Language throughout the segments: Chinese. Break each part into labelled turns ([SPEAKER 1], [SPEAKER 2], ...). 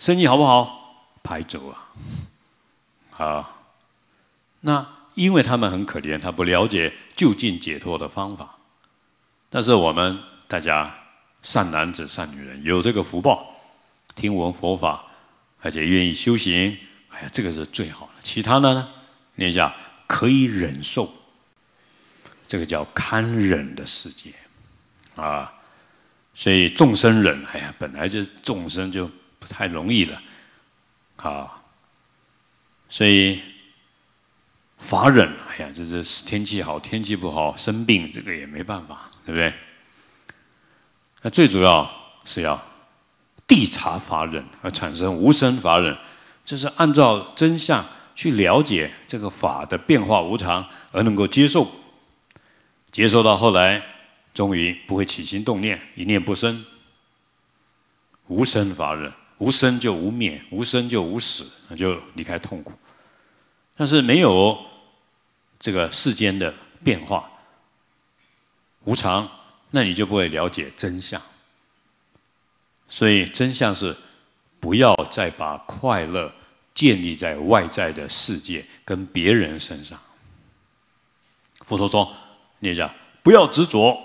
[SPEAKER 1] 生意好不好？拍走啊！啊，那因为他们很可怜，他不了解就近解脱的方法。但是我们大家善男子、善女人有这个福报，听闻佛法，而且愿意修行，哎呀，这个是最好的。其他的呢，念一下可以忍受，这个叫堪忍的世界啊。所以众生忍，哎呀，本来就众生就不太容易了啊。所以法忍，哎呀，这是天气好，天气不好，生病这个也没办法，对不对？那最主要是要谛察法忍，而产生无生法忍，这是按照真相去了解这个法的变化无常，而能够接受，接受到后来，终于不会起心动念，一念不生。无生法忍，无生就无灭，无生就无死，那就离开痛苦。但是没有这个世间的变化无常，那你就不会了解真相。所以真相是不要再把快乐建立在外在的世界跟别人身上。佛陀说，念一下，不要执着。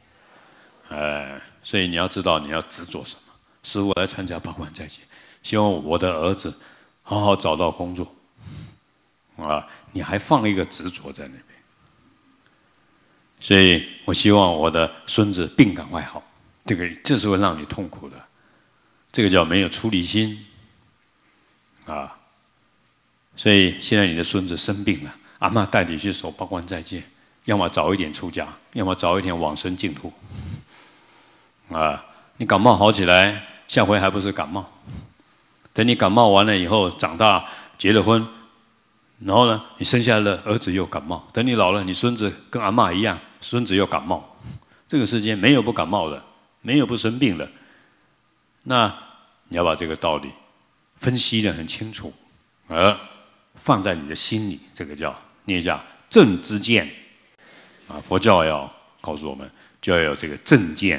[SPEAKER 1] 所以你要知道你要执着什么。师父来参加八关斋戒，希望我的儿子好好找到工作。你还放一个执着在那边，所以我希望我的孙子病赶快好，这是会让你痛苦的，这个叫没有出离心所以现在你的孙子生病了，阿嬷带你去守八关斋戒，要么早一点出家，要么早一点往生净土你感冒好起来，下回还不是感冒？等你感冒完了以后，长大结了婚。然后呢，你生下来的儿子又感冒，等你老了，你孙子跟阿嬷一样，孙子又感冒。这个世间没有不感冒的，没有不生病的。那你要把这个道理分析得很清楚，而放在你的心里，这个叫念一下正知见佛教要告诉我们，就要有这个正见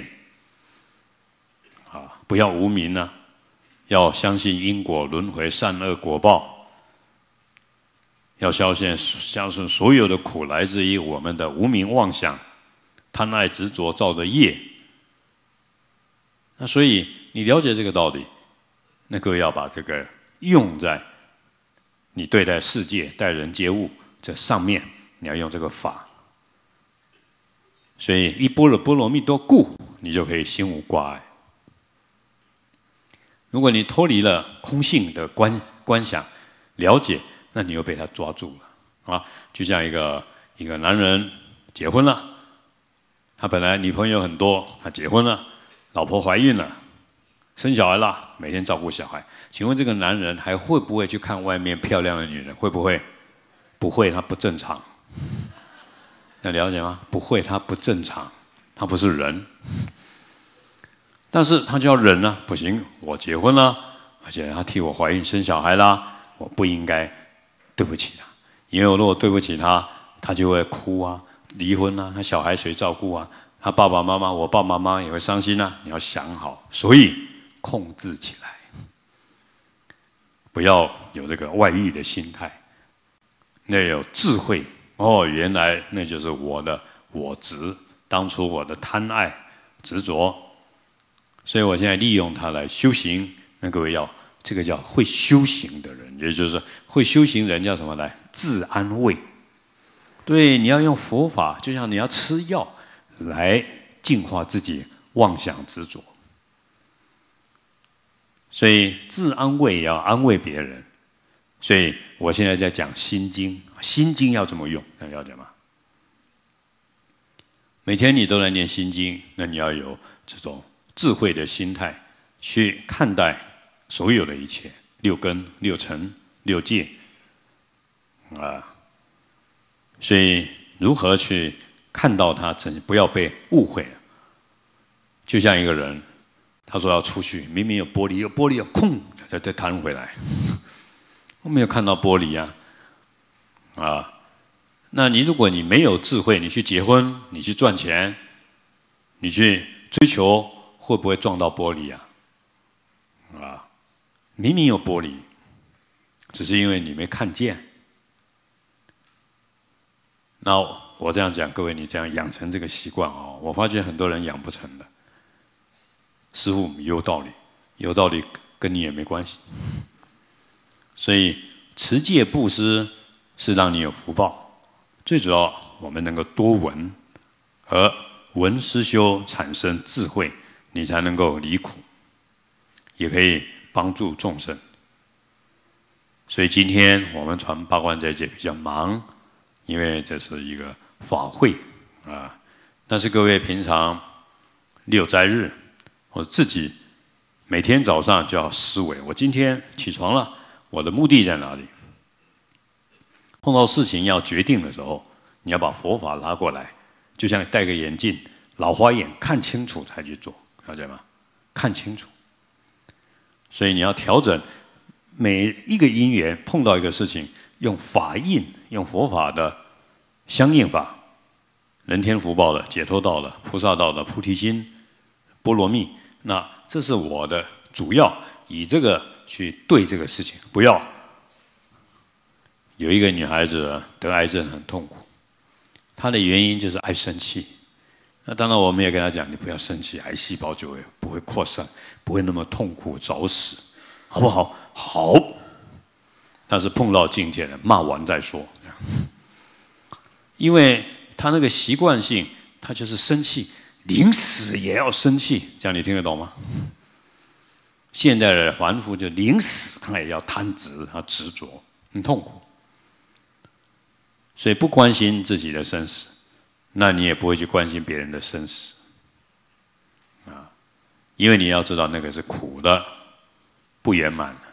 [SPEAKER 1] 不要无明要相信因果轮回善恶果报。要相信所有的苦来自于我们的无明妄想、贪爱执着造的业。那所以你了解这个道理，那各位要把这个用在你对待世界、待人接物这上面，你要用这个法。所以一般若蜜多故，你就可以心无挂碍。如果你脱离了空性的观想了解，那你又被他抓住了就像一个男人结婚了，他本来女朋友很多，他结婚了，老婆怀孕了，生小孩了，每天照顾小孩。请问这个男人还会不会去看外面漂亮的女人？会不会？不会，他不正常。要了解吗？不会，他不正常，他不是人。但是他就要忍了，不行，我结婚了，而且他替我怀孕生小孩啦，我不应该对不起他，因为我如果对不起他，他就会哭离婚他小孩谁照顾他爸爸妈妈，我爸爸妈妈也会伤心你要想好，所以控制起来，不要有这个外遇的心态，那有智慧原来那就是我的我执，当初我的贪爱执着，所以我现在利用它来修行。那各位这个叫会修行的人，也就是说会修行人叫什么来？自安慰。对，你要用佛法，就像你要吃药来净化自己妄想执着。所以自安慰也要安慰别人。所以我现在在讲心经，心经要怎么用？能了解吗？每天你都来念心经，那你要有这种智慧的心态去看待所有的一切，六根、六尘、六界所以如何去看到它，不要被误会了。就像一个人，他说要出去，明明有玻璃，要空再弹回来，我没有看到玻璃那如果你没有智慧，你去结婚，你去赚钱，你去追求，会不会撞到玻璃明明有玻璃，只是因为你没看见。那我这样讲，各位，你这样养成这个习惯哦，我发觉很多人养不成的。师父有道理，有道理跟你也没关系。所以持戒布施是让你有福报，最主要我们能够多闻，而闻思修产生智慧，你才能够离苦，也可以帮助众生。所以今天我们传八关斋戒比较忙，因为这是一个法会啊。但是各位平常六斋日，我自己每天早上就要思维：我今天起床了，我的目的在哪里？碰到事情要决定的时候，你要把佛法拉过来，就像戴个眼镜，老花眼看清楚才去做，了解吗？看清楚。所以你要调整每一个因缘，碰到一个事情，用法印，用佛法的相应法，人天福报的、解脱道的、菩萨道的、菩提心、波罗蜜，那这是我的主要，以这个去对这个事情，不要。有一个女孩子得癌症很痛苦，她的原因就是爱生气。那当然我们也跟她讲，你不要生气，癌细胞就会不会扩散，不会那么痛苦早死，好不好？好。但是碰到境界了，骂完再说。因为她那个习惯性，她就是生气，临死也要生气，这样你听得懂吗？现在的凡夫就临死他也要贪执，他执着，很痛苦。所以不关心自己的生死，那你也不会去关心别人的生死，啊，因为你要知道那个是苦的，不圆满的。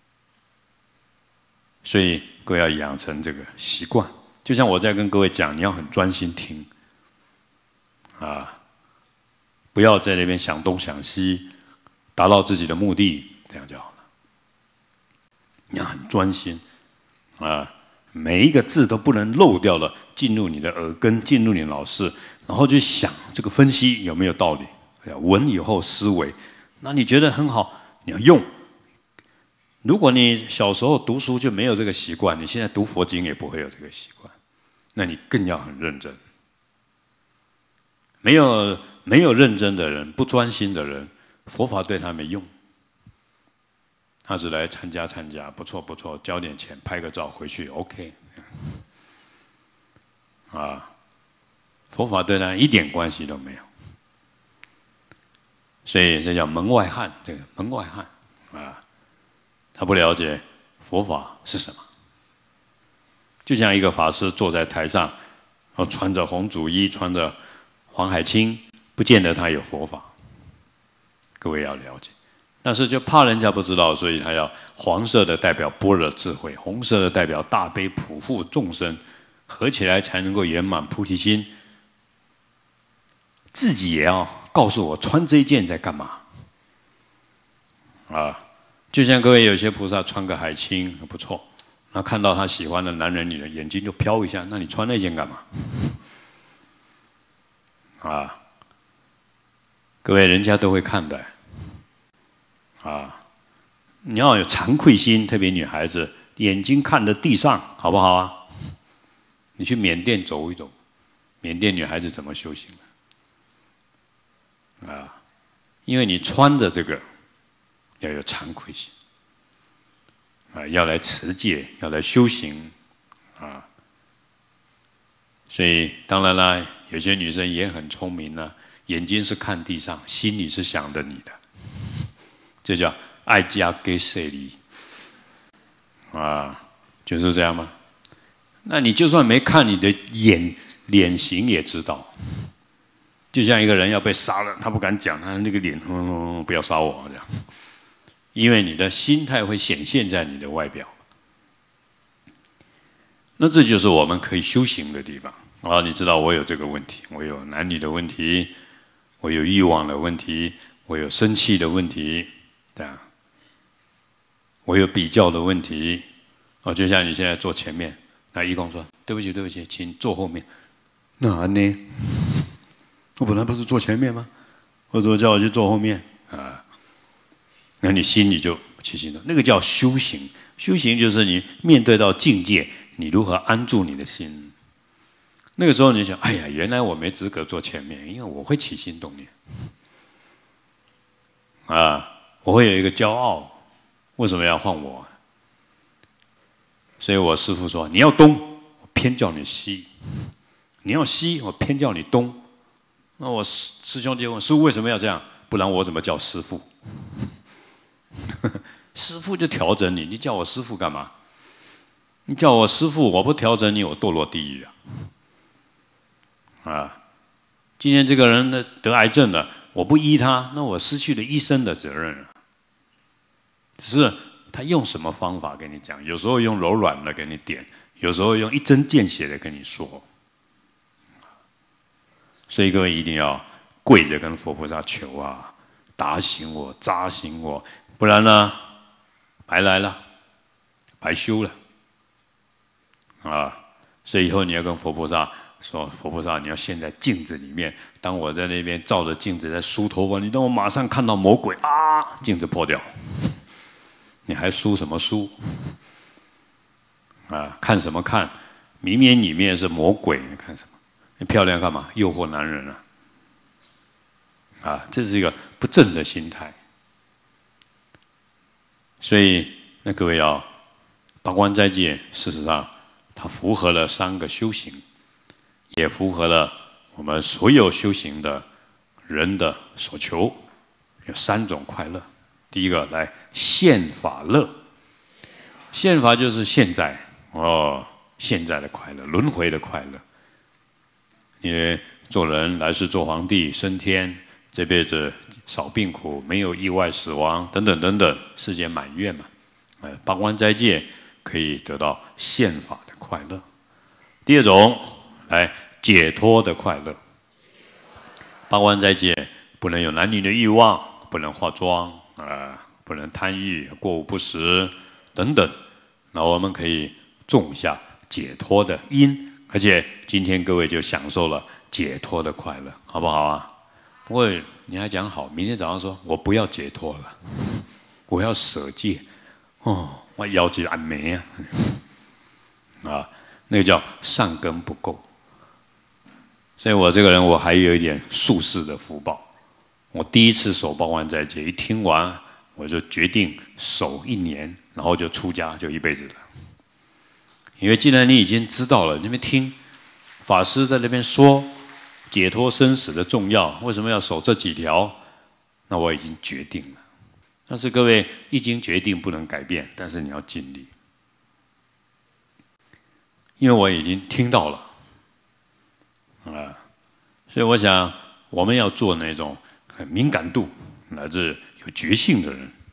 [SPEAKER 1] 所以各位要养成这个习惯，就像我在跟各位讲，你要很专心听，啊，不要在那边想东想西，达到自己的目的，这样就好了。你要很专心，啊。每一个字都不能漏掉了，进入你的耳根，进入你的脑室，然后去想这个分析有没有道理。闻以后思维，那你觉得很好，你要用。如果你小时候读书就没有这个习惯，你现在读佛经也不会有这个习惯，那你更要很认真。没有认真的人，不专心的人，佛法对他没用。他只来参加，不错不错，交点钱，拍个照回去 ，OK。啊，佛法对他一点关系都没有，所以这叫门外汉。这个门外汉啊，他不了解佛法是什么。就像一个法师坐在台上，然后穿着红祖衣，穿着黄海青，不见得他有佛法。各位要了解。但是就怕人家不知道，所以他要黄色的代表般若智慧，红色的代表大悲普护众生，合起来才能够圆满菩提心。自己也要告诉我穿这一件在干嘛啊？就像各位有些菩萨穿个海青不错，那看到他喜欢的男人女人，眼睛就飘一下，那你穿那件干嘛？啊，各位人家都会看的。啊，你要有惭愧心，特别女孩子，眼睛看着地上，好不好啊？你去缅甸走一走，缅甸女孩子怎么修行的？啊，因为你穿着这个，要有惭愧心，啊，要来持戒，要来修行，啊，所以当然啦，有些女生也很聪明呢，眼睛是看地上，心里是想着你的。这叫爱家给谁离啊，就是这样吗？那你就算没看，你的脸型也知道。就像一个人要被杀了，他不敢讲，他那个脸，不要杀我这样，因为你的心态会显现在你的外表。那这就是我们可以修行的地方啊！你知道我有这个问题，我有男女的问题，我有欲望的问题，我有生气的问题。这样，我有比较的问题，哦，就像你现在坐前面，那义工说：“对不起，对不起，请坐后面。”那呢？我本来不是坐前面吗？为什么叫我去坐后面啊？那你心里就起心动，那个叫修行。修行就是你面对到境界，你如何安住你的心。那个时候你想，哎呀，原来我没资格坐前面，因为我会起心动念。我会有一个骄傲，为什么要换我？所以我师父说，你要东，我偏叫你西；你要西，我偏叫你东。那我师兄就问师父为什么要这样？不然我怎么叫师父？师父就调整你，你叫我师父干嘛？你叫我师父，我不调整你，我堕落地狱啊！今天这个人得癌症了，我不医他，那我失去了医生的责任了。只是他用什么方法跟你讲？有时候用柔软的给你点，有时候用一针见血的跟你说。所以各位一定要跪着跟佛菩萨求啊，打醒我，扎醒我，不然呢，白来了，白修了所以以后你要跟佛菩萨说，佛菩萨，你要现在镜子里面，当我在那边照着镜子在梳头发，你让我马上看到魔鬼啊，镜子破掉。你还梳什么梳？看什么看？明明里面是魔鬼，你看什么？你漂亮干嘛？诱惑男人这是一个不正的心态。所以，那各位要八关斋戒，事实上它符合了3个修行，也符合了我们所有修行的人的所求，有3种快乐。第一个，来现法乐，现法就是现在现在的快乐，轮回的快乐。你做人，来世做皇帝，升天，这辈子少病苦，没有意外死亡，等等等等，世间满愿嘛。八关斋戒可以得到现法的快乐。第2种，来解脱的快乐。八关斋戒不能有男女的欲望，不能化妆不能贪欲、过午不食等等。那我们可以种下解脱的因，而且今天各位就享受了解脱的快乐，好不好啊？不过你还讲好，明天早上说我不要解脱了，我要舍戒。我要戒安眠那个叫善根不够。所以我这个人，我还有一点宿世的福报。我第一次守八关斋戒，一听完我就决定守1年，然后就出家，就一辈子了。因为既然你已经知道了，那边听法师在那边说解脱生死的重要，为什么要守这几条？那我已经决定了。但是各位一经决定不能改变，但是你要尽力，因为我已经听到了所以我想我们要做那种很敏感度乃至有觉性的人，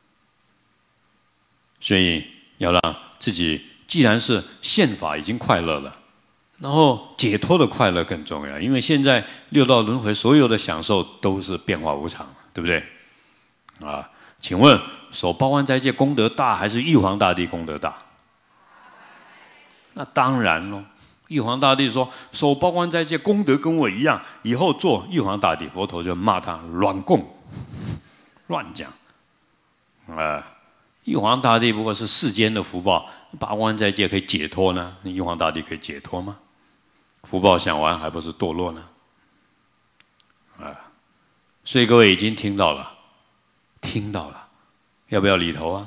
[SPEAKER 1] 所以要让自己既然是宪法已经快乐了，然后解脱的快乐更重要，因为现在6道轮回所有的享受都是变化无常，对不对？请问守八关斋戒功德大还是玉皇大帝功德大？那当然喽。玉皇大帝说守八关斋戒功德跟我一样，以后做玉皇大帝，佛陀就骂他乱供、乱讲。玉皇大帝不过是世间的福报，八关斋戒可以解脱呢？你玉皇大帝可以解脱吗？福报享完还不是堕落呢？所以各位已经听到了，要不要理头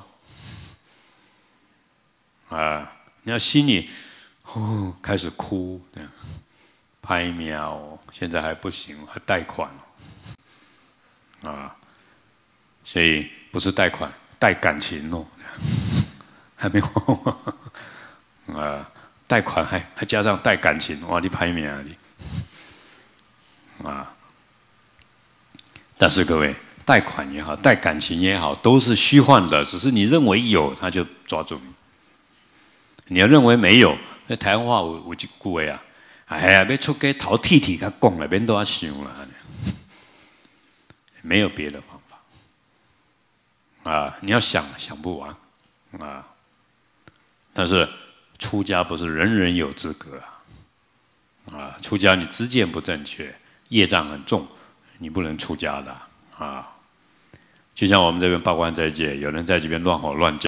[SPEAKER 1] 你要心里开始哭，这样拍喵，现在还不行，还贷款所以不是贷款，贷感情还没还贷款还加上贷感情，哇，你拍喵但是各位，贷款也好，贷感情也好，都是虚幻的，只是你认为有，他就抓住你。你要认为没有，那台湾话有一句话哎呀，要出家头剃剃，他讲了，免都要想了，没有别的方法你要想不完但是出家不是人人有资格出家你知见不正确，业障很重，你不能出家的就像我们这边报关斋戒，有人在这边乱吼乱叫。